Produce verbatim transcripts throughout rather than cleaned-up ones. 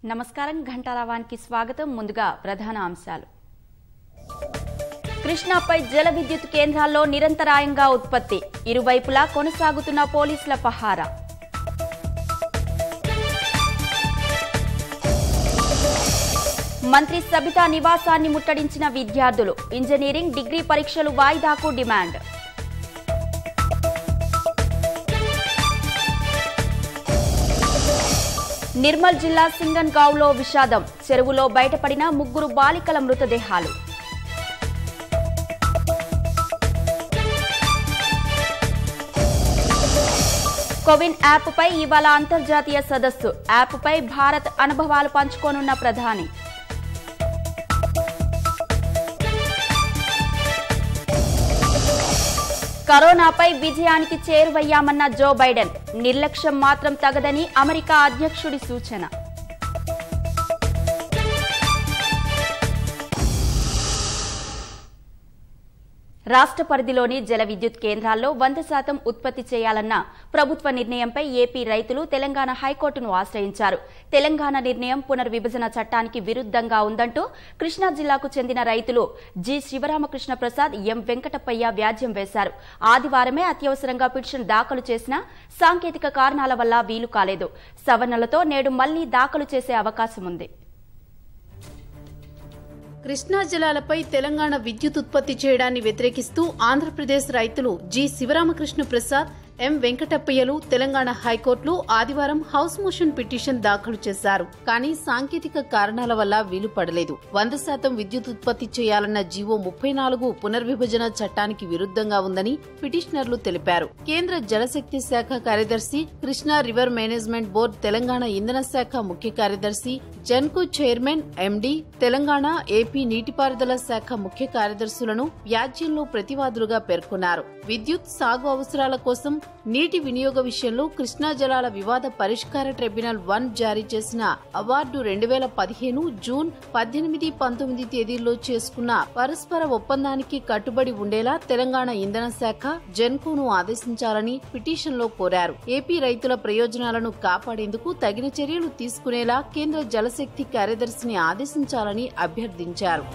నమస్కారం ఘంటారావానికి స్వాగతం. ముందుగా ప్రధాన అంశాలు. కృష్ణాపై జల విద్యుత్ కేంద్రాల్లో నిరంతరాయంగా ఉత్పత్తి, ఇరువైపులా కొనసాగుతున్న పోలీసుల పహారా. మంత్రి సబితా నివాసాన్ని ముట్టడించిన విద్యార్థులు, ఇంజనీరింగ్ డిగ్రీ పరీక్షలు వాయిదాకు డిమాండ్. నిర్మల్ జిల్లా సింగన్గావ్లో విషాదం, చెరువులో బయటపడిన ముగ్గురు బాలికల మృతదేహాలు. కోవిన్ యాప్పై ఇవాళ అంతర్జాతీయ సదస్సు, యాప్పై భారత్ అనుభవాలు పంచుకోనున్న ప్రధాని. కరోనాపై విజయానికి చేరువయ్యామన్న జో బైడెన్, నిర్లక్ష్యం మాత్రం తగదని అమెరికా అధ్యక్షుడి సూచన. రాష్ట్ర పరిధిలోని జల విద్యుత్ కేంద్రాల్లో వంద శాతం ఉత్పత్తి చేయాలన్న ప్రభుత్వ నిర్ణయంపై ఏపీ రైతులు తెలంగాణ హైకోర్టును ఆశ్రయించారు. తెలంగాణ నిర్ణయం పునర్విభజన చట్టానికి విరుద్ధంగా ఉందంటూ కృష్ణా జిల్లాకు చెందిన రైతులు జి శివరామకృష్ణ ప్రసాద్, ఎం వెంకటప్పయ్య వ్యాజ్యం వేశారు. ఆదివారమే అత్యవసరంగా పిటిషన్ దాఖలు చేసినా సాంకేతిక కారణాల వల్ల వీలు కాలేదు. సవరణలతో నేడు మళ్లీ దాఖలు చేసే అవకాశం ఉంది. కృష్ణా జలాలపై తెలంగాణ విద్యుత్ ఉత్పత్తి చేయడాన్ని వ్యతిరేకిస్తూ ఆంధ్రప్రదేశ్ రైతులు జి శివరామకృష్ణ ప్రసాద్, ఎం వెంకటప్పయ్యలు తెలంగాణ హైకోర్టులో ఆదివారం హౌస్ మోషన్ పిటిషన్ దాఖలు చేశారు. కానీ సాంకేతిక కారణాల వల్ల వీలు పడలేదు. వంద శాతం విద్యుత్ ఉత్పత్తి చేయాలన్న జీవో ముప్పై నాలుగు పునర్విభజన చట్టానికి విరుద్ధంగా ఉందని పిటిషనర్లు తెలిపారు. కేంద్ర జలశక్తి శాఖ కార్యదర్శి, Krishna river management board Telangana ఇంధన శాఖ ముఖ్య కార్యదర్శి, Genco chairman, MD, Telangana AP నీటిపారుదల శాఖ ముఖ్య కార్యదర్శులను వ్యాజ్యంలో ప్రతివాదులుగా పేర్కొన్నారు. విద్యుత్ సాగు అవసరాల కోసం నీటి వినియోగ విషయంలో కృష్ణా జలాల వివాద పరిష్కార ట్రిబ్యునల్ వన్ జారీ చేసిన అవార్డు రెండు వేల పదిహేను జూన్ పద్దెనిమిది పంతొమ్మిది తేదీల్లో చేసుకున్న పరస్పర ఒప్పందానికి కట్టుబడి ఉండేలా తెలంగాణ ఇంధన శాఖ జెన్కోను ఆదేశించాలని పిటిషన్లో కోరారు. ఏపీ రైతుల ప్రయోజనాలను కాపాడేందుకు తగిన చర్యలు తీసుకునేలా కేంద్ర జలశక్తి కార్యదర్శిని ఆదేశించాలని అభ్యర్థించారు.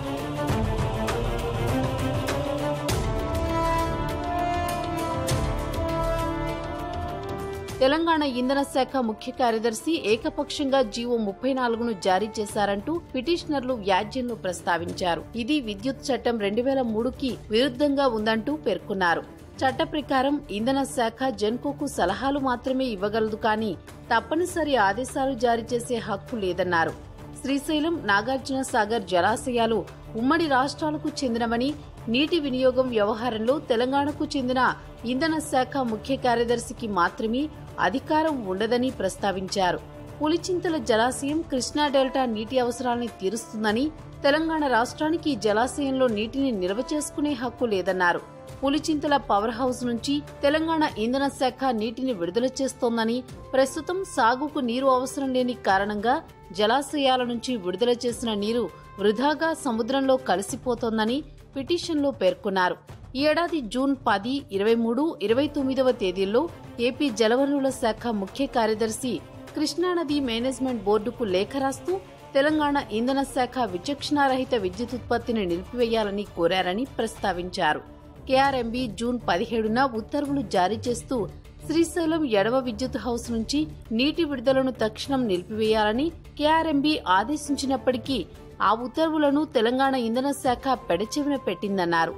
తెలంగాణ ఇంధన శాఖ ముఖ్య కార్యదర్శి ఏకపక్షంగా జీవో ముప్పై నాలుగును జారీ చేశారంటూ పిటిషనర్లు వ్యాజ్యంలో ప్రస్తావించారు. ఇది విద్యుత్ చట్టం రెండు వేల మూడుకి విరుద్ధంగా ఉందంటూ పేర్కొన్నారు. చట్ట ప్రకారం ఇంధన శాఖ జెన్కోకు సలహాలు మాత్రమే ఇవ్వగలదు, కానీ తప్పనిసరి ఆదేశాలు జారీ చేసే హక్కు లేదన్నారు. శ్రీశైలం, నాగార్జున సాగర్ జలాశయాలు ఉమ్మడి రాష్ట్రాలకు చెందినవని, నీటి వినియోగం వ్యవహారంలో తెలంగాణకు చెందిన ఇంధన శాఖ ముఖ్య కార్యదర్శికి మాత్రమే అధికారం ఉండదని ప్రస్తావించారు. పులిచింతల జలాశయం కృష్ణా డెల్టా నీటి అవసరాల్ని తీరుస్తుందని, తెలంగాణ రాష్ట్రానికి జలాశయంలో నీటిని నిల్వ చేసుకునే హక్కు లేదన్నారు. పులిచింతల పవర్ హౌస్ నుంచి తెలంగాణ ఇంధన శాఖ నీటిని విడుదల చేస్తోందని, ప్రస్తుతం సాగుకు నీరు అవసరం లేని కారణంగా జలాశయాల నుంచి విడుదల చేసిన నీరు వృధాగా సముద్రంలో కలిసిపోతోందని పిటిషన్లో పేర్కొన్నారు. ఈ ఏడాది జూన్ పది, ఇరవై మూడు, ఇరవై తొమ్మిదవ తేదీల్లో ఏపీ జలవనరుల శాఖ ముఖ్య కార్యదర్శి కృష్ణానది మేనేజ్మెంట్ బోర్డుకు లేఖ రాస్తూ తెలంగాణ ఇంధన శాఖ విచక్షణారహిత విద్యుత్ ఉత్పత్తిని నిలిపివేయాలని కోరారని ప్రస్తావించారు. కేఆర్ఎంబీ జూన్ పదిహేడున ఉత్తర్వులు జారీ చేస్తూ శ్రీశైలం ఎడవ విద్యుత్ హౌస్ నుంచి నీటి విడుదలను తక్షణం నిలిపివేయాలని కేఆర్ఎంబీ ఆదేశించినప్పటికీ ఆ ఉత్తర్వులను తెలంగాణ ఇంధన శాఖ పెడచెవిన పెట్టిందన్నారు.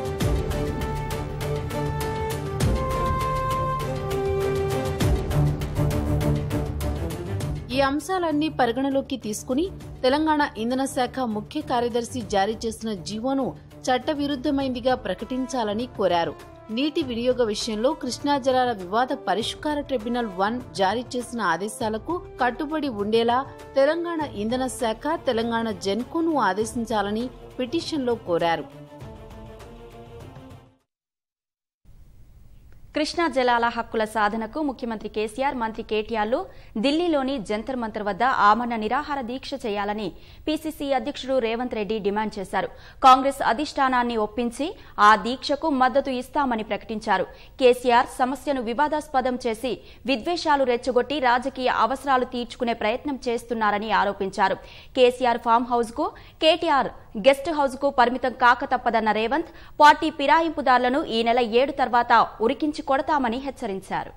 ఈ అంశాలన్నీ పరిగణలోకి తీసుకుని తెలంగాణ ఇంధన శాఖ ముఖ్య కార్యదర్శి జారీ చేసిన జీవోను చట్టవిరుద్ధమైందిగా ప్రకటించాలని కోరారు. నీటి వినియోగ విషయంలో కృష్ణా జలాల వివాద పరిష్కార ట్రిబ్యునల్ వన్ జారీ చేసిన ఆదేశాలకు కట్టుబడి ఉండేలా తెలంగాణ ఇంధన శాఖ తెలంగాణ జెన్కోను ఆదేశించాలని పిటిషన్లో కోరారు. కృష్ణా జలాల హక్కుల సాధనకు ముఖ్యమంత్రి కేసీఆర్, మంత్రి కేటీఆర్లు ఢిల్లీలోని జంతర్ మంతర్ వద్ద ఆమరణ నిరాహార దీక్ష చేయాలని పీసీసీ అధ్యక్షుడు రేవంత్ రెడ్డి డిమాండ్ చేశారు. కాంగ్రెస్ అధిష్టానాన్ని ఒప్పించి ఆ దీక్షకు మద్దతు ఇస్తామని ప్రకటించారు. కేసీఆర్ సమస్యను వివాదాస్పదం చేసి విద్వేషాలు రెచ్చగొట్టి రాజకీయ అవసరాలు తీర్చుకునే ప్రయత్నం చేస్తున్నారని ఆరోపించారు. కేసీఆర్ ఫామ్ హౌస్ కు, కేటీఆర్ గెస్ట్ హౌస్ కు పరిమితం కాక తప్పదన్న రేవంత్ పార్టీ ఫిరాయింపుదారులను ఈ నెల ఏడు తర్వాత ఉరికించి కొడతామని హెచ్చరించారు.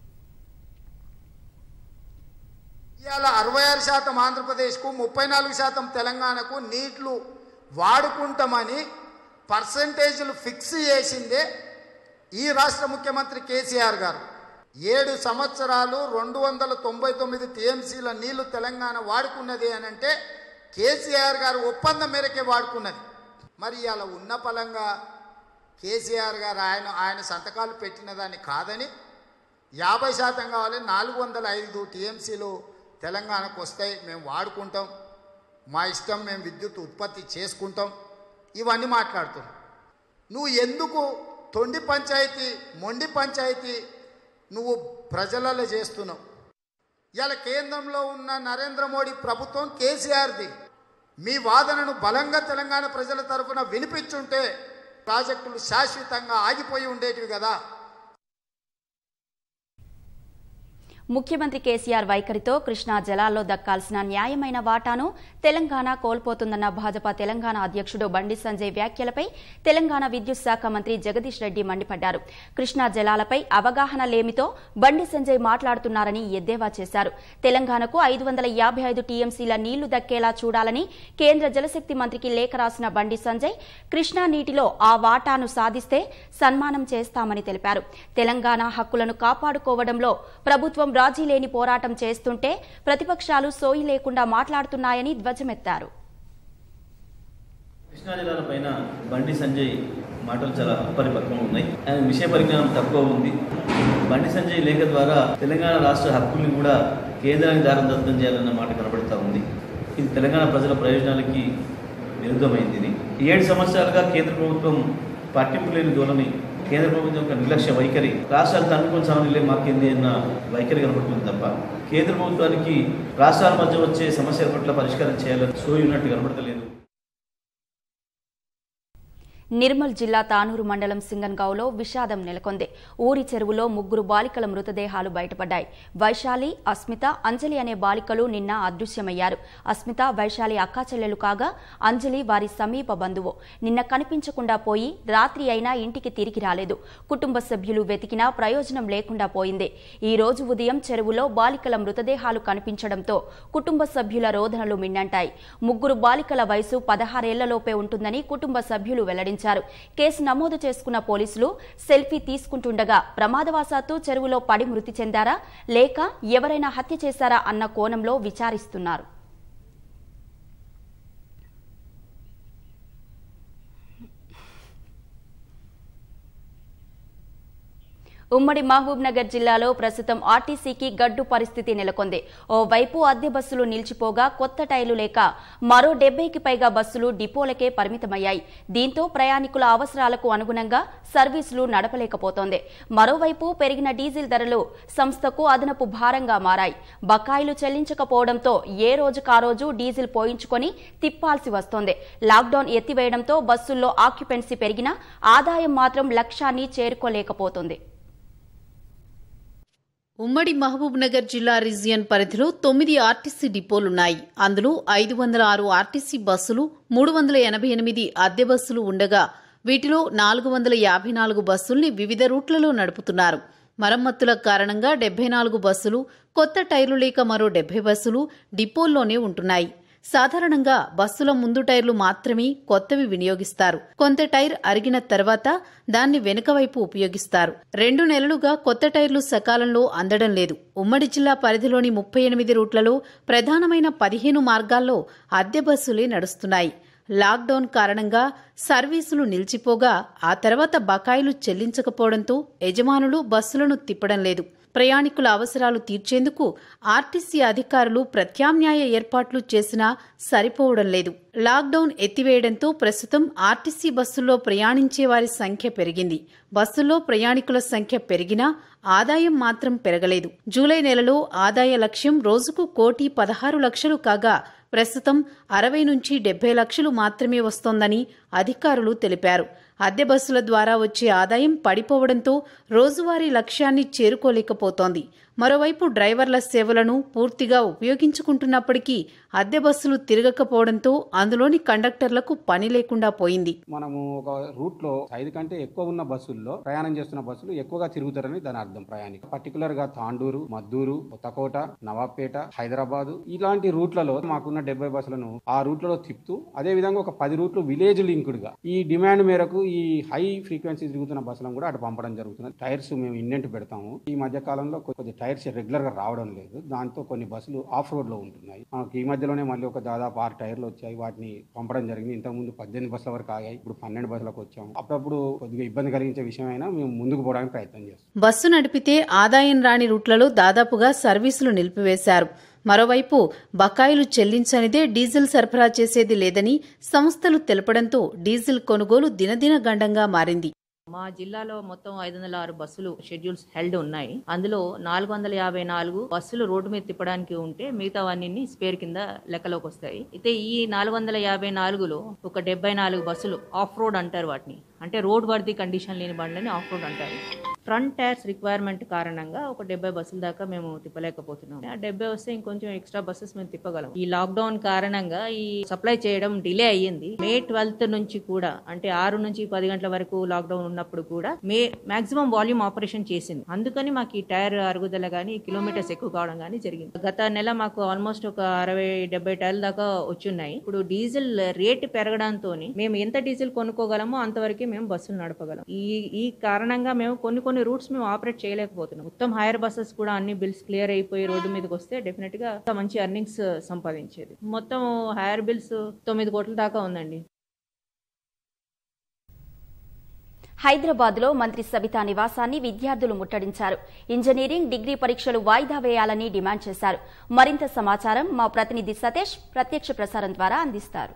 ఇవాళ అరవై ఆరు శాతం ఆంధ్రప్రదేశ్కు, ముప్పై నాలుగు శాతం తెలంగాణకు నీళ్లు వాడుకుంటామని పర్సంటేజీలు ఫిక్స్ చేసిందే ఈ రాష్ట్ర ముఖ్యమంత్రి కేసీఆర్ గారు. ఏడు సంవత్సరాలు రెండు వందల తొంభై తొమ్మిది టీఎంసీల నీళ్లు తెలంగాణ వాడుకున్నది అని అంటే కేసీఆర్ గారు ఒప్పందం మేరకే వాడుకున్నది. మరి ఇలా ఉన్న పలంగా కేసీఆర్ గారు ఆయన ఆయన సంతకాలు పెట్టిన దాన్ని కాదని యాభై శాతం కావాలి, నాలుగు వందల ఐదు టీఎంసీలు తెలంగాణకు వస్తాయి, మేము వాడుకుంటాం, మా ఇష్టం, మేము విద్యుత్ ఉత్పత్తి చేసుకుంటాం, ఇవన్నీ మాట్లాడుతున్నాం. నువ్వు ఎందుకు తొండి పంచాయతీ, మొండి పంచాయతీ నువ్వు ప్రజలలో చేస్తున్నావు? ఇవాళ కేంద్రంలో ఉన్న నరేంద్ర మోడీ ప్రభుత్వం కేసీఆర్ది. మీ వాదనను బలంగా తెలంగాణ ప్రజల తరఫున వినిపించుంటే ప్రాజెక్టులు శాశ్వతంగా ఆగిపోయి ఉండేటివి కదా. ముఖ్యమంత్రి కేసీఆర్ వైఖరితో కృష్ణా జలాల్లో దక్కాల్సిన న్యాయమైన వాటాను తెలంగాణ కోల్పోతుందన్న భాజపా తెలంగాణ అధ్యక్షుడు బండి సంజయ్ వ్యాఖ్యలపై తెలంగాణ విద్యుత్ శాఖ మంత్రి జగదీష్ రెడ్డి మండిపడ్డారు. కృష్ణా జలాలపై అవగాహన లేమితో బండి సంజయ్ మాట్లాడుతున్నారని ఎద్దేవా చేశారు. తెలంగాణకు ఐదు వందల యాభై ఐదు టీఎంసీల నీళ్లు దక్కేలా చూడాలని కేంద్ర జలశక్తి మంత్రికి లేఖ రాసిన బండి సంజయ్ కృష్ణా నీటిలో ఆ వాటాను సాధిస్తే సన్మానం చేస్తామని తెలిపారు. తెలంగాణ హక్కులను కాపాడుకోవడంలో ప్రభుత్వం రాజీ లేని పోరాటం చేస్తుంటే ప్రతిపక్షాలు సోయి లేకుండా మాట్లాడుతున్నాయని ధ్వజమెత్తారు. కృష్ణా జలాల పైన బండి సంజయ్ మాటలు చాలా అపరిపక్వంగా ఉన్నాయి. ఆయన విషయ పరిజ్ఞానం తక్కువ ఉంది. బండి సంజయ్ లేఖ ద్వారా తెలంగాణ రాష్ట్ర హక్కుల్ని కూడా కేంద్రానికి దారందత్తం చేయాలన్న మాట కనబడుతూ ఉంది. ఇది తెలంగాణ ప్రజల ప్రయోజనాలకి విరుద్ధమైంది. ఇది ఏడు సంవత్సరాలుగా కేంద్ర ప్రభుత్వం పట్టింపు లేని ధోరణి, కేంద్ర ప్రభుత్వం యొక్క నిర్లక్ష్య వైఖరి, రాష్ట్రాలు తన్నుకొని సమన్వయం మాకేంది అన్న వైఖరి కనబడుతుంది తప్ప కేంద్ర ప్రభుత్వానికి రాష్ట్రాల మధ్య వచ్చే సమస్యల పట్ల పరిష్కారం చేయాలని సోయి ఉన్నట్టు కనబడతలేదు. నిర్మల్ జిల్లా తానూరు మండలం సింగన్గావ్లో విషాదం నెలకొంది. ఊరి చెరువులో ముగ్గురు బాలికల మృతదేహాలు బయటపడ్డాయి. వైశాలి, అస్మిత, అంజలి అనే బాలికలు నిన్న అదృశ్యమయ్యారు. అస్మిత, వైశాలి అక్కాచెల్లెలు కాగా అంజలి వారి సమీప బంధువు. నిన్న కనిపించకుండా పోయి రాత్రి అయినా ఇంటికి తిరిగి రాలేదు. కుటుంబ సభ్యులు వెతికినా ప్రయోజనం లేకుండా పోయింది. ఈ రోజు ఉదయం చెరువులో బాలికల మృతదేహాలు కనిపించడంతో కుటుంబ సభ్యుల రోదనలు మిన్నంటాయి. ముగ్గురు బాలికల వయసు పదహారేళ్లలోపే ఉంటుందని కుటుంబ సభ్యులు వెల్లడించారు. కేసు నమోదు చేసుకున్న పోలీసులు సెల్ఫీ తీసుకుంటుండగా ప్రమాదవశాత్తు చెరువులో పడి మృతి చెందారా లేక ఎవరైనా హత్య చేశారా అన్న కోణంలో విచారిస్తున్నారు. ఉమ్మడి మహబూబ్ నగర్ జిల్లాలో ప్రస్తుతం ఆర్టీసీకి గడ్డు పరిస్థితి నెలకొంది. ఓవైపు అద్దె బస్సులు నిలిచిపోగా కొత్త టైర్లు లేక మరో డెబ్బైకి పైగా బస్సులు డిపోలకే పరిమితమయ్యాయి. దీంతో ప్రయాణికుల అవసరాలకు అనుగుణంగా సర్వీసులు నడపలేకపోతోంది. మరోవైపు పెరిగిన డీజిల్ ధరలు సంస్థకు అదనపు భారంగా మారాయి. బకాయిలు చెల్లించకపోవడంతో ఏ రోజుకా రోజు డీజిల్ పోయించుకొని తిప్పాల్సి వస్తోంది. లాక్డౌన్ ఎత్తివేయడంతో బస్సుల్లో ఆక్యుపెన్సీ పెరిగినా ఆదాయం మాత్రం లక్ష్యాన్ని చేరుకోలేకపోతుంది. ఉమ్మడి మహబూబ్ నగర్ జిల్లా రీజియన్ పరిధిలో తొమ్మిది ఆర్టీసీ డిపోలున్నాయి. అందులో ఐదు వందల ఆరు ఆర్టీసీ బస్సులు, మూడు వందల ఎనభై ఎనిమిది అద్దె బస్సులు ఉండగా వీటిలో నాలుగు వందల యాభై నాలుగు బస్సుల్ని వివిధ రూట్లలో నడుపుతున్నారు. మరమ్మతుల కారణంగా డెబ్బై నాలుగు బస్సులు, కొత్త టైర్లు లేక మరో డెబ్బై బస్సులు డిపోల్లోనే ఉంటున్నాయి. సాధారణంగా బస్సుల ముందు టైర్లు మాత్రమే కొత్తవి వినియోగిస్తారు. కొంత టైర్ అరిగిన తర్వాత దాన్ని వెనుక వైపు ఉపయోగిస్తారు. రెండు నెలలుగా కొత్త టైర్లు సకాలంలో అందడం లేదు. ఉమ్మడి జిల్లా పరిధిలోని ముప్పై ఎనిమిది రూట్లలో ప్రధానమైన పదిహేను మార్గాల్లో అద్దె బస్సులే నడుస్తున్నాయి. లాక్డౌన్ కారణంగా సర్వీసులు నిలిచిపోగా ఆ తర్వాత బకాయిలు చెల్లించకపోవడంతో యజమానులు బస్సులను తిప్పడం లేదు. ప్రయాణికుల అవసరాలు తీర్చేందుకు ఆర్టీసీ అధికారులు ప్రత్యామ్నాయ ఏర్పాట్లు చేసినా సరిపోవడం లేదు. లాక్డౌన్ ఎత్తివేయడంతో ప్రస్తుతం ఆర్టీసీ బస్సుల్లో ప్రయాణించే వారి సంఖ్య పెరిగింది. బస్సుల్లో ప్రయాణికుల సంఖ్య పెరిగినా ఆదాయం మాత్రం పెరగలేదు. జూలై నెలలో ఆదాయ లక్ష్యం రోజుకు కోటి పదహారు లక్షలు కాగా ప్రస్తుతం అరవై నుంచి డెబ్బై లక్షలు మాత్రమే వస్తోందని అధికారులు తెలిపారు. అద్దె బస్సుల ద్వారా వచ్చే ఆదాయం పడిపోవడంతో రోజువారీ లక్ష్యాన్ని చేరుకోలేకపోతోంది. మరోవైపు డ్రైవర్ల సేవలను పూర్తిగా ఉపయోగించుకుంటున్నప్పటికీ అద్దె బస్సులు తిరగకపోవడంతో అందులోని కండక్టర్లకు పని లేకుండా పోయింది. మనము ఒక రూట్ లో ఐదు కంటే ఎక్కువ ఉన్న బస్సుల్లో ప్రయాణం చేస్తున్న బస్సులు ఎక్కువగా తిరుగుతారని దాని అర్థం. ప్రయాణికులు పర్టికులర్ గా తాండూరు, మద్దూరు, కొత్తకోట, నవాబ్పేట, హైదరాబాద్ ఇలాంటి రూట్లలో మాకున్న డెబ్బై బస్సులను ఆ రూట్లలో తిప్పుతూ అదే విధంగా ఒక పది రూట్లు విలేజ్ లింక్డ్ గా ఈ డిమాండ్ మేరకు ఈ హై ఫ్రీక్వెన్సీ తిరుగుతున్న బస్సులను కూడా అటు పంపడం జరుగుతుంది. టైర్స్ మేము ఇన్నెంట్ పెడతాము. ఈ మధ్య కాలంలో కొద్ది టైర్స్ రెగ్యులర్ గా రావడం లేదు. దాంతో కొన్ని బస్సులు ఆఫ్ రోడ్ లో ఉంటున్నాయి. మనకి ఈ మధ్యలోనే మళ్ళీ ఒక దాదాపు ఆరు టైర్లు వచ్చాయి. వాటిని పంపడం జరిగింది. ఇంతకుముందు పద్దెనిమిది బస్సుల వరకు ఆగాయి. ఇప్పుడు పన్నెండు బస్సులకు వచ్చాము. అప్పుడప్పుడు కొద్దిగా ఇబ్బంది కలిగించే విషయమైనా మేము ముందుకు పోవడానికి ప్రయత్నం చేస్తాం. బస్సు నడిపితే ఆదాయం రాని రూట్లలో దాదాపుగా సర్వీసులు నిలిపివేశారు. మరోవైపు బకాయిలు చెల్లించనిదే డీజిల్ సరఫరా చేసేది లేదని సంస్థలు తెలపడంతో డీజిల్ కొనుగోలు దినదిన గండంగా మారింది. మా జిల్లాలో మొత్తం ఐదు వందల ఆరు బస్సులు షెడ్యూల్స్ హెల్డ్ ఉన్నాయి. అందులో నాలుగు వందల యాభై నాలుగు బస్సులు రోడ్డు మీద తిప్పడానికి ఉంటే మిగతావన్నీ స్పేర్ కింద లెక్కలోకి వస్తాయి. అయితే ఈ నాలుగు వందల యాభై నాలుగులో ఒక డెబ్బై నాలుగు బస్సులు ఆఫ్ రోడ్ అంటారు. వాటిని అంటే రోడ్ వర్ది కండిషన్ లేని బండ్లని ఆఫ్ రోడ్ అంటారు. ఫ్రంట్ టైర్స్ రిక్వైర్మెంట్ కారణంగా ఒక డెబ్బై బస్సుల దాకా మేము తిప్పలేకపోతున్నాం. ఆ డెబ్బై వస్తే ఇంకొంచెం ఎక్స్ట్రా బస్సెస్ మేము తిప్పగలం. ఈ లాక్డౌన్ కారణంగా ఈ సప్లై చేయడం డిలే అయ్యింది. మే ట్వెల్త్ నుంచి కూడా అంటే ఆరు నుంచి పది గంటల వరకు లాక్డౌన్ ఉన్నప్పుడు కూడా మే మాక్సిమం వాల్యూమ్ ఆపరేషన్ చేసింది. అందుకని మాకు ఈ టైర్ అరుగుదల గానీ కిలోమీటర్స్ ఎక్కువ కావడం గానీ జరిగింది. గత నెల మాకు ఆల్మోస్ట్ ఒక అరవై డెబ్బై టైర్ల దాకా వచ్చున్నాయి. ఇప్పుడు డీజిల్ రేట్ పెరగడంతో మేము ఎంత డీజిల్ కొనుక్కోగలమో అంతవరకే మేము బస్సులు నడపగలం. ఈ ఈ కారణంగా మేము కొన్ని కొన్ని రూట్స్ మేము ఆపరేట్ చేయలేకపోతున్నాం. మొత్తం హైర్ బస్సెస్ కూడా అన్ని బిల్స్ క్లియర్ అయిపోయి రోడ్డు మీదకి వస్తే డెఫినెట్ గా మంచి ఎర్నింగ్స్ సంపాదించేది. మొత్తం హైర్ బిల్స్ తొమ్మిది కోట్ల దాకా ఉందండి. హైదరాబాద్ లో మంత్రి సబితా నివాసాన్ని విద్యార్థులు ముట్టడించారు. ఇంజనీరింగ్, డిగ్రీ పరీక్షలు వాయిదా వేయాలని డిమాండ్ చేశారు. మరింత సమాచారం మా ప్రతినిధి సతీష్ ప్రత్యక్ష ప్రసారం ద్వారా అందిస్తారు.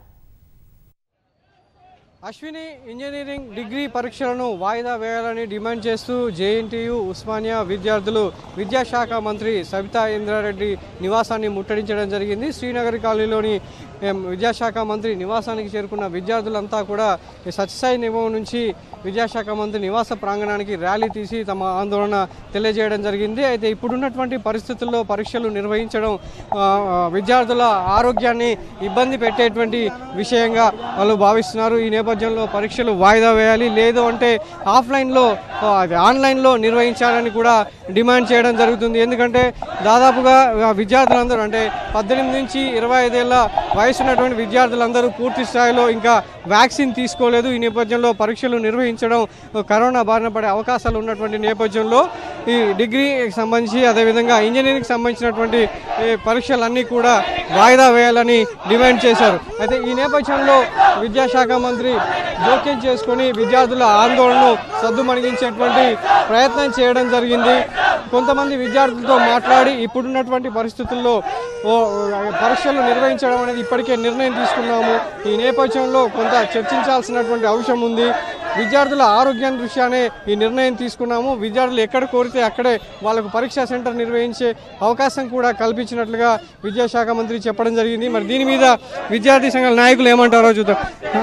అశ్విని, ఇంజనీరింగ్, డిగ్రీ పరీక్షలను వాయిదా వేయాలని డిమాండ్ చేస్తూ జేఎన్టీయూ, ఉస్మానియా విద్యార్థులు విద్యాశాఖ మంత్రి సబితా ఇంద్రారెడ్డి నివాసాన్ని ముట్టడించడం జరిగింది. శ్రీనగర్ కాలనీలోని విద్యాశాఖ మంత్రి నివాసానికి చేరుకున్న విద్యార్థులంతా కూడా సత్యసాయి నిలయం నుంచి విద్యాశాఖ మంత్రి నివాస ప్రాంగణానికి ర్యాలీ తీసి తమ ఆందోళన తెలియజేయడం జరిగింది. అయితే ఇప్పుడున్నటువంటి పరిస్థితుల్లో పరీక్షలు నిర్వహించడం విద్యార్థుల ఆరోగ్యాన్ని ఇబ్బంది పెట్టేటువంటి విషయంగా వాళ్ళు భావిస్తున్నారు. ఈ నేపథ్యంలో పరీక్షలు వాయిదా వేయాలి, లేదు అంటే ఆఫ్లైన్లో ఆన్లైన్లో నిర్వహించాలని కూడా డిమాండ్ చేయడం జరుగుతుంది. ఎందుకంటే దాదాపుగా విద్యార్థులందరూ అంటే పద్దెనిమిది నుంచి ఇరవై ఐదేళ్ల వయసు ఉన్నటువంటి విద్యార్థులందరూ పూర్తి స్థాయిలో ఇంకా వ్యాక్సిన్ తీసుకోలేదు. ఈ నేపథ్యంలో పరీక్షలు నిర్వహించడం కరోనా బారిన పడే అవకాశాలు ఉన్నటువంటి నేపథ్యంలో ఈ డిగ్రీకి సంబంధించి అదేవిధంగా ఇంజనీరింగ్కి సంబంధించినటువంటి పరీక్షలన్నీ కూడా వాయిదా వేయాలని డిమాండ్ చేశారు. అయితే ఈ నేపథ్యంలో విద్యాశాఖ మంత్రి జోక్యం చేసుకుని విద్యార్థుల ఆందోళనను సద్దుమణిగించేటువంటి ప్రయత్నం చేయడం జరిగింది. కొంతమంది విద్యార్థులతో మాట్లాడి ఇప్పుడున్నటువంటి పరిస్థితుల్లో పరీక్షలు నిర్వహించడం అనేది ఇప్పటికే నిర్ణయం తీసుకున్నాము. ఈ నేపథ్యంలో కొంత చర్చించాల్సినటువంటి అవసరం ఉంది. విద్యార్థుల ఆరోగ్యం దృష్ట్యానే ఈ నిర్ణయం తీసుకున్నాము. విద్యార్థులు ఎక్కడ కోరితే అక్కడే వాళ్ళకు పరీక్షా సెంటర్ నిర్వహించే అవకాశం కూడా కల్పించినట్లుగా విద్యాశాఖ మంత్రి చెప్పడం జరిగింది. మరి దీని మీద విద్యార్థి సంఘాల నాయకులు ఏమంటారో చూద్దాం.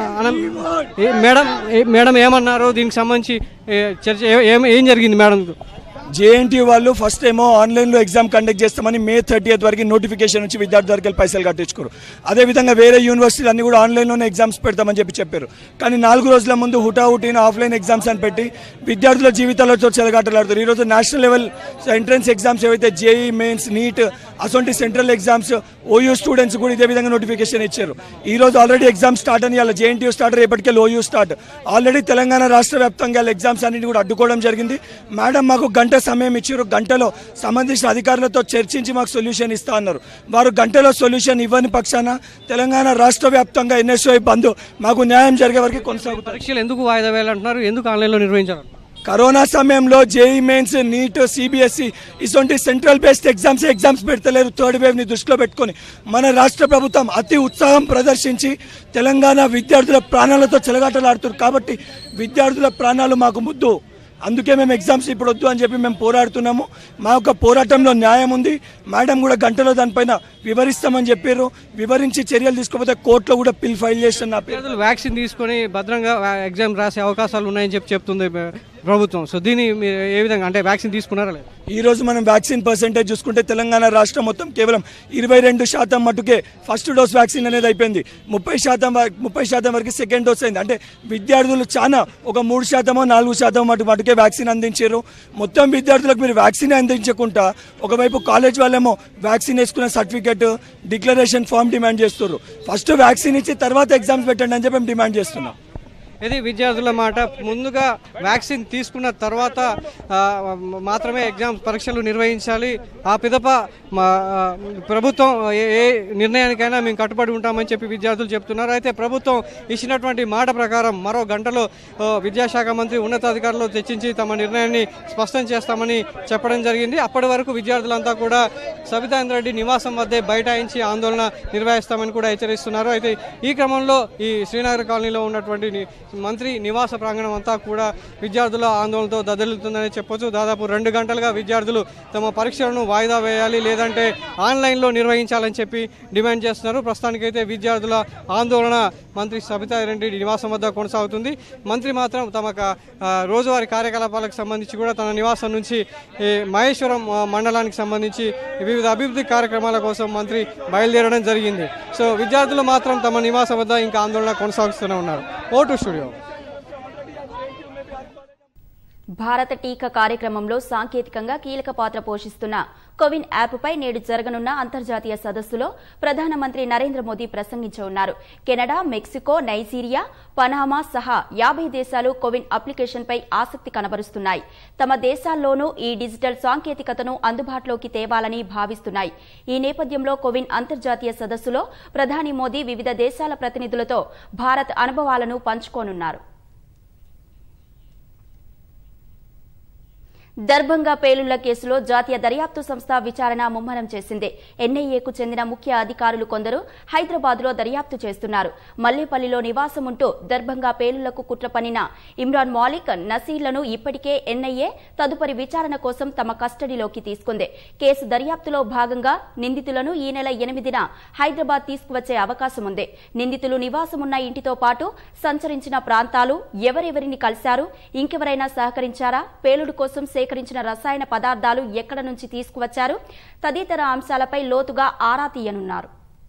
మేడం మేడం ఏమన్నారో దీనికి సంబంధించి చర్చ ఏం జరిగింది మేడం? జేఎన్టీ వాళ్ళు ఫస్ట్ ఏమో ఆన్లైన్లో ఎగ్జామ్ కండక్ట్ చేస్తామని మే థర్టీయత్ వరకు నోటిఫికేషన్ వచ్చి విద్యార్థి వరకు పైసలు కట్టించుకోరు. అదేవిధంగా వేరే యూనివర్సిటీలు అన్ని కూడా ఆన్లైన్లోనే ఎగ్జామ్స్ పెడతామని చెప్పి చెప్పారు. కానీ నాలుగు రోజుల ముందు హుటాహుటీన ఆఫ్లైన్ ఎగ్జామ్స్ అని పెట్టి విద్యార్థుల జీవితాలతో చెలగాటలాడుతారు. ఈరోజు నేషనల్ లెవెల్ ఎంట్రన్స్ ఎగ్జామ్స్ ఏవైతే జేఈ మెయిన్స్, నీట్, అసొంటి సెంట్రల్ ఎగ్జామ్స్ ఓయూ స్టూడెంట్స్ కూడా ఇదే విధంగా నోటిఫికేషన్ ఇచ్చారు. ఈ రోజు ఆల్రెడీ ఎగ్జామ్ స్టార్ట్ అని వాళ్ళ జేఎన్టీయూ స్టార్ట్, రేపటికెళ్ళి ఓయూ స్టార్ట్. ఆల్రెడీ తెలంగాణ రాష్ట్ర వ్యాప్తంగా ఎగ్జామ్స్ అన్నింటినీ కూడా అడ్డుకోవడం జరిగింది. మేడం మాకు గంట సమయం ఇచ్చారు. గంటలో సంబంధించిన అధికారులతో చర్చించి మాకు సొల్యూషన్ ఇస్తా అన్నారు. వారు గంటలో సొల్యూషన్ ఇవ్వని పక్షాన తెలంగాణ రాష్ట్ర వ్యాప్తంగా ఎన్ఎస్ఓ బంద్ మాకు న్యాయం జరిగే వరకు కొనసాగుతారు. పరీక్షలు ఎందుకు వాయిదా వేయాలంటున్నారు? ఎందుకు ఆన్లైన్లో నిర్వహించారు? కరోనా సమయంలో జేఈ మెయిన్స్, నీట్, సిబిఎస్ఈ ఇటువంటి సెంట్రల్ బేస్డ్ ఎగ్జామ్స్ ఎగ్జామ్స్ పెడతలేరు. థర్డ్ వేవ్ ని దృష్టిలో పెట్టుకొని మన రాష్ట్ర ప్రభుత్వం అతి ఉత్సాహం ప్రదర్శించి తెలంగాణ విద్యార్థుల ప్రాణాలతో చెలగాటలాడుతున్నారు. కాబట్టి విద్యార్థుల ప్రాణాలు మాకు ముద్దు. అందుకే మేము ఎగ్జామ్స్ ఇప్పుడు వద్దు అని చెప్పి మేము పోరాడుతున్నాము. మా యొక్క పోరాటంలో న్యాయం ఉంది. మేడం కూడా గంటలో దానిపైన వివరిస్తామని చెప్పారు. వివరించి చర్యలు తీసుకోకపోతే కోర్టులో కూడా పిల్ ఫైల్ చేస్తున్నా. వ్యాక్సిన్ తీసుకొని భద్రంగా ఎగ్జామ్ రాసే అవకాశాలు ఉన్నాయని చెప్పి చెప్తుంది ప్రభుత్వం. సో దీన్ని ఏ విధంగా అంటే వ్యాక్సిన్ తీసుకున్నారా లేదు? ఈ రోజు మనం వ్యాక్సిన్ పర్సెంటేజ్ చూసుకుంటే తెలంగాణ రాష్ట్రం మొత్తం కేవలం ఇరవై రెండు శాతం మటుకే ఫస్ట్ డోస్ వ్యాక్సిన్ అనేది అయిపోయింది. ముప్పై శాతం ముప్పై శాతం వరకు సెకండ్ డోస్ అయింది. అంటే విద్యార్థులు చాలా ఒక మూడు శాతమో నాలుగు శాతం మటు మటుకే వ్యాక్సిన్ అందించారు. మొత్తం విద్యార్థులకు మీరు వ్యాక్సిన్ అందించకుండా ఒకవైపు కాలేజ్ వాళ్ళేమో వ్యాక్సిన్ వేసుకున్న సర్టిఫికేట్ డిక్లరేషన్ ఫామ్ డిమాండ్ చేస్తున్నారు. ఫస్ట్ వ్యాక్సిన్ ఇచ్చి తర్వాత ఎగ్జామ్స్ పెట్టండి అని చెప్పి మేము డిమాండ్ చేస్తున్నాం. ఇది విద్యార్థుల మాట. ముందుగా వ్యాక్సిన్ తీసుకున్న తర్వాత మాత్రమే ఎగ్జామ్స్ పరీక్షలు నిర్వహించాలి. ఆ పిదప ప్రభుత్వం ఏ నిర్ణయానికైనా మేము కట్టుబడి ఉంటామని చెప్పి విద్యార్థులు చెప్తున్నారు. అయితే ప్రభుత్వం ఇచ్చినటువంటి మాట ప్రకారం మరో గంటలో విద్యాశాఖ మంత్రి ఉన్నతాధికారులు చర్చించి తమ నిర్ణయాన్ని స్పష్టం చేస్తామని చెప్పడం జరిగింది. అప్పటి వరకు విద్యార్థులంతా కూడా సబితా ఇంద్రారెడ్డి నివాసం వద్దే బైఠాయించి ఆందోళన నిర్వహిస్తామని కూడా హెచ్చరిస్తున్నారు. అయితే ఈ క్రమంలో ఈ శ్రీనగర్ కాలనీలో ఉన్నటువంటి మంత్రి నివాస ప్రాంగణం అంతా కూడా విద్యార్థుల ఆందోళనతో దద్దరిల్లుతుందని చెప్పొచ్చు. దాదాపు రెండు గంటలుగా విద్యార్థులు తమ పరీక్షలను వాయిదా వేయాలి, లేదంటే ఆన్లైన్లో నిర్వహించాలని చెప్పి డిమాండ్ చేస్తున్నారు. ప్రస్తుతానికైతే విద్యార్థుల ఆందోళన మంత్రి సబితా ఇంద్రారెడ్డి నివాసం వద్ద కొనసాగుతుంది. మంత్రి మాత్రం తమ రోజువారీ కార్యకలాపాలకు సంబంధించి కూడా తన నివాసం నుంచి మహేశ్వరం మండలానికి సంబంధించి వివిధ అభివృద్ధి కార్యక్రమాల కోసం మంత్రి బయలుదేరడం జరిగింది. సో విద్యార్థులు మాత్రం తమ నివాసం వద్ద ఇంకా ఆందోళన కొనసాగిస్తూనే ఉన్నారు. ఓటు స్టూడియో. భారత టీకా కార్యక్రమంలో సాంకేతికంగా కీలక పాత్ర పోషిస్తున్న కోవిన్ యాప్పై నేడు జరగనున్న అంతర్జాతీయ సదస్సులో ప్రధానమంత్రి నరేంద్ర మోదీ ప్రసంగించనున్నారు. కెనడా, మెక్సికో, నైజీరియా, పనామా సహా యాభై దేశాలు కోవిన్ అప్లికేషన్పై ఆసక్తి కనబరుస్తున్నాయి. తమ దేశాల్లోనూ ఈ డిజిటల్ సాంకేతికతను అందుబాటులోకి తేవాలని భావిస్తున్నాయి. ఈ నేపథ్యంలో కోవిన్ అంతర్జాతీయ సదస్సులో ప్రధాని మోదీ వివిధ దేశాల ప్రతినిధులతో భారత్ అనుభవాలను పంచుకోనున్నారు. దర్భంగా పేలుళ్ల కేసులో జాతీయ దర్యాప్తు సంస్థ విచారణ ముమ్మరం చేసింది. ఎన్ఐఏకు చెందిన ముఖ్య అధికారులు కొందరు హైదరాబాద్లో దర్యాప్తు చేస్తున్నారు. మల్లేపల్లిలో నివాసం ఉంటూ దర్భంగా పేలుళ్లకు కుట్ర పన్నిన ఇమ్రాన్ మాలిక్, నసీర్లను ఇప్పటికే ఎన్ఐఏ తదుపరి విచారణ కోసం తమ కస్టడీలోకి తీసుకుంది. కేసు దర్యాప్తులో భాగంగా నిందితులను ఈ నెల ఎనిమిదిన హైదరాబాద్ తీసుకువచ్చే అవకాశం ఉంది. నిందితులు నివాసమున్న ఇంటితో పాటు సంచరించిన ప్రాంతాలు, ఎవరెవరిని కలిశారు, ఇంకెవరైనా సహకరించారా, పేలుడు కోసం సేకరించిన రసాయన పదార్థాలు ఎక్కడ నుంచి తీసుకువచ్చారు తదితర అంశాలపై లోతుగా ఆరా తీయనున్నారు.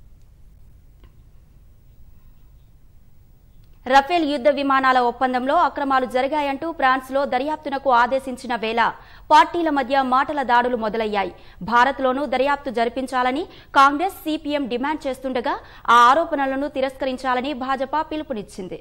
రఫేల్ యుద్ధ విమానాల ఒప్పందంలో అక్రమాలు జరిగాయంటూ ఫ్రాన్స్లో దర్యాప్తునకు ఆదేశించిన వేళ పార్టీల మధ్య మాటల దాడులు మొదలయ్యాయి. భారత్లోనూ దర్యాప్తు జరిపించాలని కాంగ్రెస్, సిపిఎం డిమాండ్ చేస్తుండగా ఆ ఆరోపణలను తిరస్కరించాలని భాజపా పిలుపునిచ్చింది.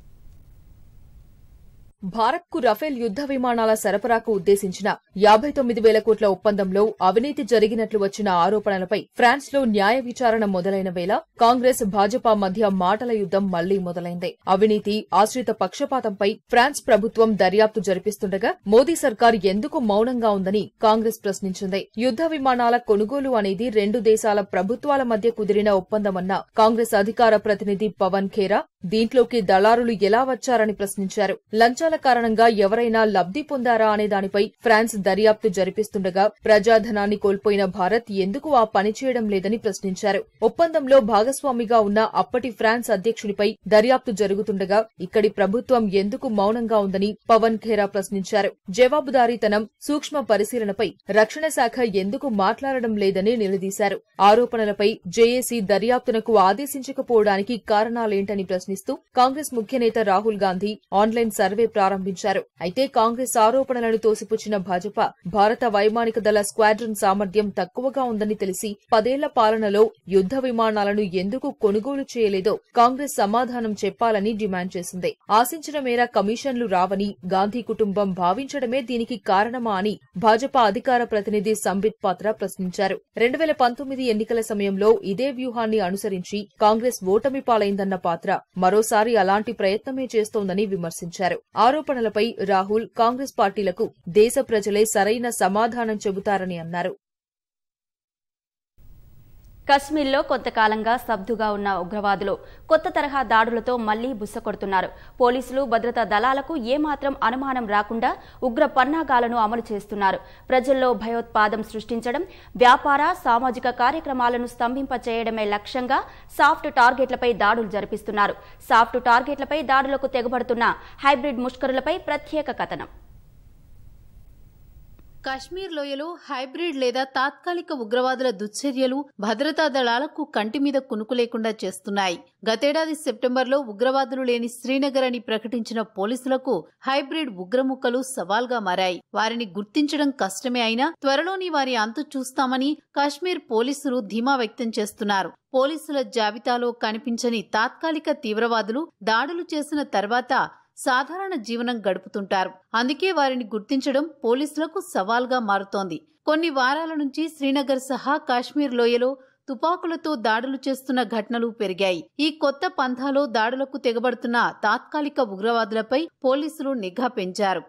భారత్కు రఫేల్ యుద్ధ విమానాల సరఫరాకు ఉద్దేశించిన యాభై తొమ్మిది వేల కోట్ల ఒప్పందంలో అవినీతి జరిగినట్లు వచ్చిన ఆరోపణలపై ఫ్రాన్స్లో న్యాయ విచారణ మొదలైన వేళ కాంగ్రెస్, భాజపా మధ్య మాటల యుద్దం మళ్లీ మొదలైంది. అవినీతి, ఆశ్రిత పక్షపాతంపై ఫ్రాన్స్ ప్రభుత్వం దర్యాప్తు జరిపిస్తుండగా మోదీ సర్కార్ ఎందుకు మౌనంగా ఉందని కాంగ్రెస్ ప్రశ్నించింది. యుద్ధ విమానాల కొనుగోలు అనేది రెండు దేశాల ప్రభుత్వాల మధ్య కుదిరిన ఒప్పందమన్న కాంగ్రెస్ అధికార ప్రతినిధి పవన్ ఖేరా దీంట్లోకి దళారులు ఎలా వచ్చారని ప్రశ్నించారు. లంచాల కారణంగా ఎవరైనా లబ్ది పొందారా అనే దానిపై ఫ్రాన్స్ దర్యాప్తు జరిపిస్తుండగా ప్రజాధనాన్ని కోల్పోయిన భారత్ ఎందుకు ఆ పని చేయడం లేదని ప్రశ్నించారు. ఒప్పందంలో భాగస్వామిగా ఉన్న అప్పటి ఫ్రాన్స్ అధ్యక్షుడిపై దర్యాప్తు జరుగుతుండగా ఇక్కడి ప్రభుత్వం ఎందుకు మౌనంగా ఉందని పవన్ ఖేరా ప్రశ్నించారు. జవాబుదారీతనం, సూక్ష్మ పరిశీలనపై రక్షణ శాఖ ఎందుకు మాట్లాడడం లేదని నిలదీశారు. ఆరోపణలపై జేఏసీ దర్యాప్తునకు ఆదేశించకపోవడానికి కారణాలేంటని ప్రశ్నించారు. ప్రశ్నిస్తూ కాంగ్రెస్ ముఖ్యనేత రాహుల్ గాంధీ ఆన్లైన్ సర్వే ప్రారంభించారు. అయితే కాంగ్రెస్ ఆరోపణలను తోసిపుచ్చిన భాజపా భారత వైమానిక దళ స్క్వాడ్రన్ సామర్థ్యం తక్కువగా ఉందని తెలిసి పదేళ్ల పాలనలో యుద్ధ విమానాలను ఎందుకు కొనుగోలు చేయలేదో కాంగ్రెస్ సమాధానం చెప్పాలని డిమాండ్ చేసింది. ఆశించిన మేర కమిషన్లు రావని గాంధీ కుటుంబం భావించడమే దీనికి కారణమా అని భాజపా అధికార ప్రతినిధి సంబిత్ పాత్ర ప్రశ్నించారు. రెండు వేల పంతొమ్మిది ఎన్నికల సమయంలో ఇదే వ్యూహాన్ని అనుసరించి కాంగ్రెస్ ఓటమి పాలైందన్న పాత్ర మరోసారి అలాంటి ప్రయత్నమే చేస్తోందని విమర్శించారు. ఆరోపణలపై రాహుల్, కాంగ్రెస్ పార్టీలకు దేశ ప్రజలే సరైన సమాధానం చెబుతారని అన్నారు. కశ్మీర్లో కొంతకాలంగా స్తబ్దుగా ఉన్న ఉగ్రవాదులు కొత్త తరహా దాడులతో మళ్లీ బుస్సకొడుతున్నారు. పోలీసులు భద్రతా దళాలకు ఏమాత్రం అనుమానం రాకుండా ఉగ్ర పన్నాగాలను అమలు చేస్తున్నారు. ప్రజల్లో భయోత్పాదం సృష్టించడం, వ్యాపార, సామాజిక కార్యక్రమాలను స్తంభింప చేయడమే లక్ష్యంగా సాఫ్ట్ టార్గెట్లపై దాడులు జరిపిస్తున్నారు. సాఫ్ట్ టార్గెట్లపై దాడులకు తెగబడుతున్న హైబ్రిడ్ ముష్కరులపై ప్రత్యేక కథనం. కశ్మీర్ లోయలో హైబ్రిడ్ లేదా తాత్కాలిక ఉగ్రవాదుల దుశ్చర్యలు భద్రతా దళాలకు కంటి మీద కునుకు లేకుండా చేస్తున్నాయి. గతేడాది సెప్టెంబర్లో ఉగ్రవాదులు లేని శ్రీనగర్ అని ప్రకటించిన పోలీసులకు హైబ్రిడ్ ఉగ్రముక్కలు సవాల్గా మారాయి. వారిని గుర్తించడం కష్టమే అయినా త్వరలోని వారి అంతు చూస్తామని కశ్మీర్ పోలీసులు ధీమా వ్యక్తం చేస్తున్నారు. పోలీసుల జాబితాలో కనిపించని తాత్కాలిక తీవ్రవాదులు దాడులు చేసిన తర్వాత సాధారణ జీవనం గడుపుతుంటారు. అందుకే వారిని గుర్తించడం పోలీసులకు సవాల్గా మారుతోంది. కొన్ని వారాల నుంచి శ్రీనగర్ సహా కాశ్మీర్ లోయలో తుపాకులతో దాడులు చేస్తున్న ఘటనలు పెరిగాయి. ఈ కొత్త పంథాలో దాడులకు తెగబడుతున్న తాత్కాలిక ఉగ్రవాదులపై పోలీసులు నిఘా పెంచారు.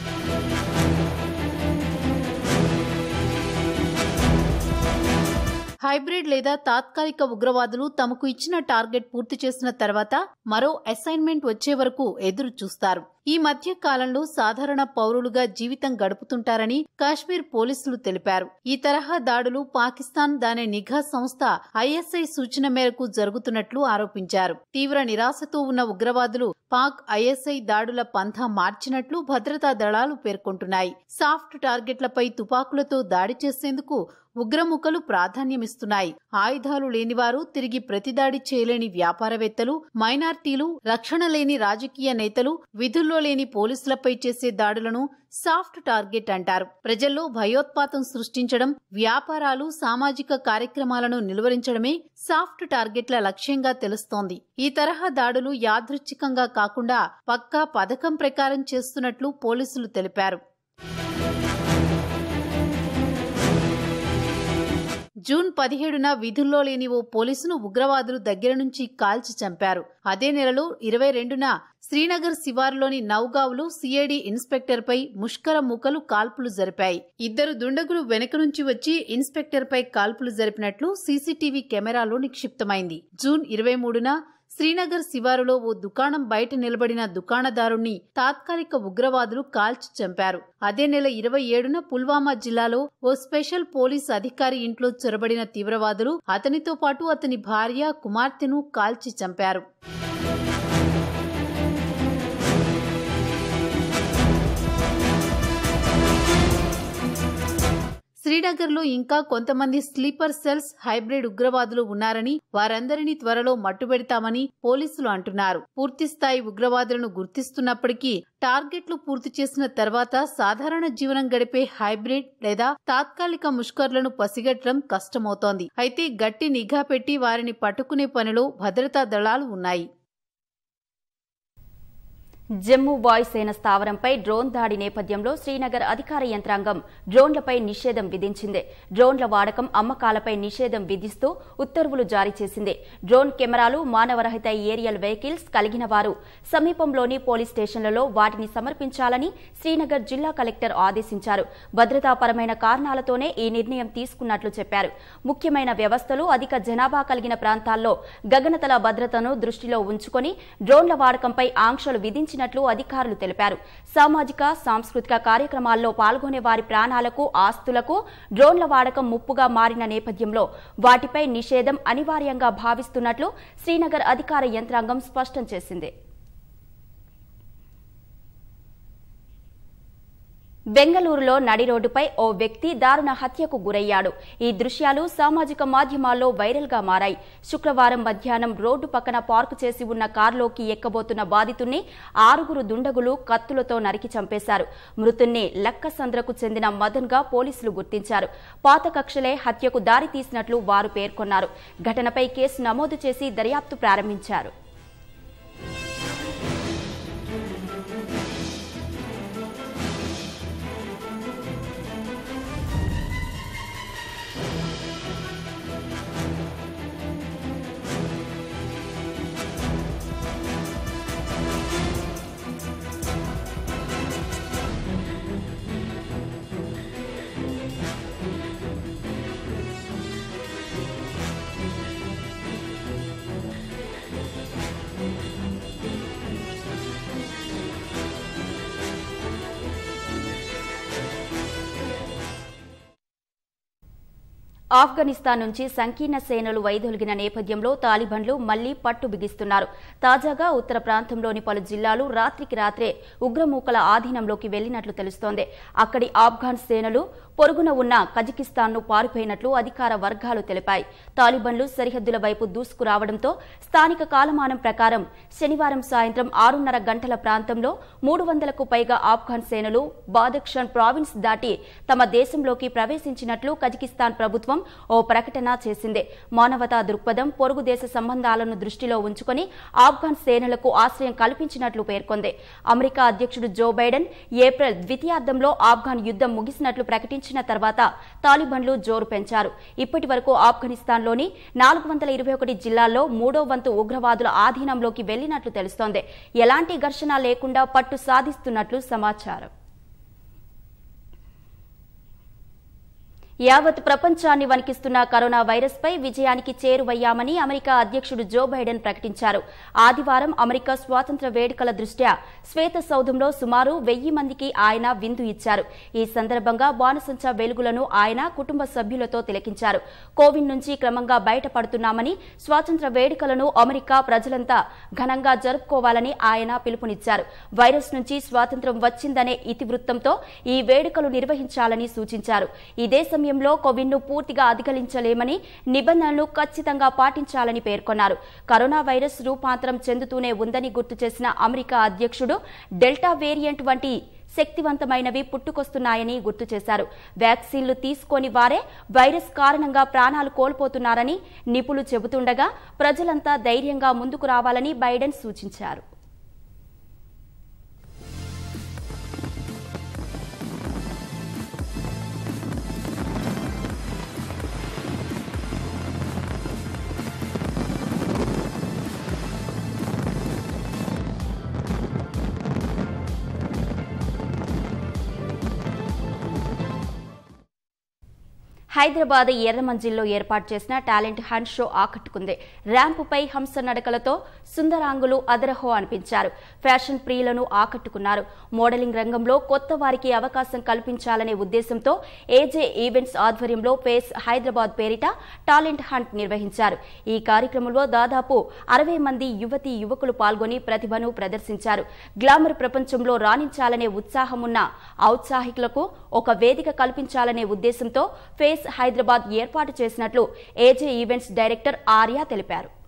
హైబ్రిడ్ లేదా తాత్కాలిక ఉగ్రవాదులు తమకు ఇచ్చిన టార్గెట్ పూర్తి చేసిన తర్వాత మరో అసైన్మెంట్ వచ్చే వరకు ఎదురు చూస్తారు. ఈ మధ్య కాలంలో సాధారణ పౌరులుగా జీవితం గడుపుతుంటారని కాశ్మీర్ పోలీసులు తెలిపారు. ఈ తరహా దాడులు పాకిస్తాన్ దాని నిఘా సంస్థ ఐఎస్ఐ సూచన మేరకు జరుగుతున్నట్లు ఆరోపించారు. తీవ్ర నిరాశతో ఉన్న ఉగ్రవాదులు పాక్ ఐఎస్ఐ దాడుల పంథా మార్చినట్లు భద్రతా దళాలు పేర్కొంటున్నాయి. సాఫ్ట్ టార్గెట్లపై తుపాకులతో దాడి చేసేందుకు ఉగ్రముఖలు ప్రాధాన్యమిస్తున్నాయి. ఆయుధాలు లేనివారు, తిరిగి ప్రతిదాడి చేయలేని వ్యాపారవేత్తలు, మైనార్టీలు, రక్షణ లేని రాజకీయ నేతలు, విధుల్లో లేని పోలీసులపై చేసే దాడులను సాఫ్ట్ టార్గెట్ అంటారు. ప్రజల్లో భయోత్పాతం సృష్టించడం, వ్యాపారాలు, సామాజిక కార్యక్రమాలను నిలువరించడమే సాఫ్ట్ టార్గెట్ల లక్ష్యంగా తెలుస్తోంది. ఈ తరహా దాడులు యాదృచ్ఛికంగా కాకుండా పక్కా పథకం ప్రకారం చేస్తున్నట్లు పోలీసులు తెలిపారు. జూన్ పదిహేడున విధుల్లో లేని ఓ పోలీసును ఉగ్రవాదులు దగ్గర నుంచి కాల్చి చంపారు. అదే నెలలో ఇరవై రెండున శ్రీనగర్ శివారులోని నౌగావ్లో సిఐడి ఇన్స్పెక్టర్పై ముష్కర మూకలు కాల్పులు జరిపాయి. ఇద్దరు దుండగులు వెనక నుంచి వచ్చి ఇన్స్పెక్టర్పై కాల్పులు జరిపినట్లు సీసీటీవీ కెమెరాలో నిక్షిప్తమైంది. జూన్ ఇరవై మూడున శ్రీనగర్ శివారులో ఓ దుకాణం బయట నిలబడిన దుకాణదారుణ్ణి తాత్కాలిక ఉగ్రవాదులు కాల్చి చంపారు. అదే నెల ఇరవై ఏడున పుల్వామా జిల్లాలో ఓ స్పెషల్ పోలీస్ అధికారి ఇంట్లో చొరబడిన తీవ్రవాదులు అతనితో పాటు అతని భార్య, కుమార్తెను కాల్చి చంపారు. శ్రీనగర్లో ఇంకా కొంతమంది స్లీపర్ సెల్స్, హైబ్రిడ్ ఉగ్రవాదులు ఉన్నారని, వారందరినీ త్వరలో మట్టుబెడతామని పోలీసులు అంటున్నారు. పూర్తిస్థాయి ఉగ్రవాదులను గుర్తిస్తున్నప్పటికీ టార్గెట్లు పూర్తి చేసిన తర్వాత సాధారణ జీవనం గడిపే హైబ్రిడ్ లేదా తాత్కాలిక ముష్కర్లను పసిగట్టడం కష్టమవుతోంది. అయితే గట్టి నిఘా పెట్టి వారిని పట్టుకునే పనిలో భద్రతా దళాలు ఉన్నాయి. జమ్మూ వాయుసేన స్థావరంపై డ్రోన్ దాడి నేపథ్యంలో శ్రీనగర్ అధికార యంత్రాంగం డ్రోన్లపై నిషేధం విధించింది. డ్రోన్ల వాడకం, అమ్మకాలపై నిషేధం విధిస్తూ ఉత్తర్వులు జారీ చేసింది. డ్రోన్ కెమెరాలు, మానవరహిత ఏరియల్ వెహికల్స్ కలిగిన వారు సమీపంలోని పోలీస్ స్టేషన్లలో వాటిని సమర్పించాలని శ్రీనగర్ జిల్లా కలెక్టర్ ఆదేశించారు. భద్రతాపరమైన కారణాలతోనే ఈ నిర్ణయం తీసుకున్నట్లు చెప్పారు. ముఖ్యమైన వ్యవస్థలు, అధిక జనాభా కలిగిన ప్రాంతాల్లో గగనతల భద్రతను దృష్టిలో ఉంచుకొని డ్రోన్ల వాడకంపై ఆంక్షలు విధించిన అధికారులు తెలిపారు. సామాజిక, సాంస్కృతిక కార్యక్రమాల్లో పాల్గొనే వారి ప్రాణాలకు, ఆస్తులకు డ్రోన్ల వాడకం ముప్పుగా మారిన నేపథ్యంలో వాటిపై నిషేధం అనివార్యంగా భావిస్తున్నట్లు శ్రీనగర్ అధికార యంత్రాంగం స్పష్టం చేసింది. బెంగళూరులో నడి రోడ్డుపై ఓ వ్యక్తి దారుణ హత్యకు గురయ్యాడు. ఈ దృశ్యాలు సామాజిక మాధ్యమాల్లో వైరల్ గా మారాయి. శుక్రవారం మధ్యాహ్నం రోడ్డు పక్కన పార్కు చేసి ఉన్న కారులోకి ఎక్కబోతున్న బాధితుణ్ణి ఆరుగురు దుండగులు కత్తులతో నరికి చంపేశారు. మృతుణ్ణి లక్కసంద్రకు చెందిన మదన్ గా పోలీసులు గుర్తించారు. పాత కక్షలే హత్యకు దారి తీసినట్లు వారు పేర్కొన్నారు. ఘటనపై కేసు నమోదు చేసి దర్యాప్తు ప్రారంభించారు. ఆఫ్ఘనిస్తాన్ నుంచి సంకీర్ణ సేనలు వైదొలిగిన నేపథ్యంలో తాలిబాన్లు మళ్లీ పట్టు బిగిస్తున్నారు. తాజాగా ఉత్తర ప్రాంతంలోని పలు జిల్లాలు రాత్రికి రాత్రే ఉగ్రమూకల ఆధీనంలోకి వెళ్లినట్లు తెలుస్తోంది. అక్కడి ఆఫ్ఘాన్ సేనలు పొరుగున ఉన్న కజకిస్తాన్ను పారిపోయినట్లు అధికార వర్గాలు తెలిపాయి. తాలిబాన్లు సరిహద్దుల వైపు దూసుకురావడంతో స్థానిక కాలమానం ప్రకారం శనివారం సాయంత్రం ఆరున్నర గంటల ప్రాంతంలో మూడు వందలకు పైగా ఆఫ్ఘాన్ సేనలు బాదఖ్షాన్ ప్రావిన్స్ దాటి తమ దేశంలోకి ప్రవేశించినట్లు కజకిస్తాన్ ప్రభుత్వం ఓ ప్రకటన చేసింది. మానవతా దృక్పథం, పొరుగు దేశ సంబంధాలను దృష్టిలో ఉంచుకుని ఆఫ్ఘాన్ సేనలకు ఆశ్రయం కల్పించినట్లు పేర్కొంది. అమెరికా అధ్యక్షుడు జో బైడెన్ ఏప్రిల్ ద్వితీయార్థంలో ఆఫ్ఘాన్ యుద్దం ముగిసినట్లు ప్రకటించిన తర్వాత తాలిబాన్లు జోరు పెంచారు. ఇప్పటి వరకు ఆఫ్ఘనిస్తాన్లోని నాలుగు వందల ఇరవై ఒకటి జిల్లాల్లో మూడో వంతు ఉగ్రవాదుల ఆధీనంలోకి వెళ్లినట్లు తెలుస్తోంది. ఎలాంటి ఘర్షణ లేకుండా పట్టు సాధిస్తున్నట్లు సమాచారం. యావత్ ప్రపంచాన్ని వణికిస్తున్న కరోనా వైరస్ పై విజయానికి చేరువయ్యామని అమెరికా అధ్యక్షుడు జో బైడెన్ ప్రకటించారు. ఆదివారం అమెరికా స్వాతంత్ర్య వేడుకల దృష్ట్యా శ్వేత సౌధంలో సుమారు వెయ్యి మందికి ఆయన విందు ఇచ్చారు. ఈ సందర్భంగా బాణసంచా వెలుగులను ఆయన కుటుంబ సభ్యులతో తిలకించారు. కోవిడ్ నుంచి క్రమంగా బయటపడుతున్నామని, స్వాతంత్ర్య వేడుకలను అమెరికా ప్రజలంతా ఘనంగా జరుపుకోవాలని ఆయన పిలుపునిచ్చారు. వైరస్ నుంచి స్వాతంత్ర్యం వచ్చిందనే ఇతివృత్తంతో ఈ వేడుకలు నిర్వహించాలని సూచించారు. ఇదే సమయంలో కోవిడ్ ను పూర్తిగా అధిగమించలేమని, నిబంధనలు ఖచ్చితంగా పాటించాలని పేర్కొన్నారు. కరోనా వైరస్ రూపాంతరం చెందుతూనే ఉందని గుర్తు చేసిన అమెరికా అధ్యక్షుడు డెల్టా వేరియంట్ వంటి శక్తివంతమైనవి పుట్టుకొస్తున్నాయని గుర్తు చేశారు. వ్యాక్సిన్లు తీసుకోని వారే వైరస్ కారణంగా ప్రాణాలు కోల్పోతున్నారని నిపుణులు చెబుతుండగా ప్రజలంతా ధైర్యంగా ముందుకు రావాలని బైడెన్ సూచించారు. హైదరాబాద్ ఎర్రమంజిల్లో ఏర్పాటు చేసిన టాలెంట్ హంట్ షో ఆకట్టుకుంది. ర్యాంపుపై హంస నడకలతో సుందరాంగులు అదరహో అనిపించారు. ఫ్యాషన్ ప్రియులను ఆకట్టుకున్నారు. మోడలింగ్ రంగంలో కొత్త వారికి అవకాశం కల్పించాలనే ఉద్దేశంతో ఏజే ఈవెంట్స్ ఆధ్వర్యంలో ఫేస్ హైదరాబాద్ పేరిట టాలెంట్ హంట్ నిర్వహించారు. ఈ కార్యక్రమంలో దాదాపు అరవై మంది యువతీ యువకులు పాల్గొని ప్రతిభను ప్రదర్శించారు. గ్లామర్ ప్రపంచంలో రాణించాలనే ఉత్సాహమున్న ఔత్సాహికులకు ఒక వేదిక కల్పించాలనే ఉద్దేశంతో ఫేస్ హైదరాబాద్ ఏర్పాటు చేసినట్లు ఏజే ఈవెంట్స్ డైరెక్టర్ ఆర్య తెలిపారు.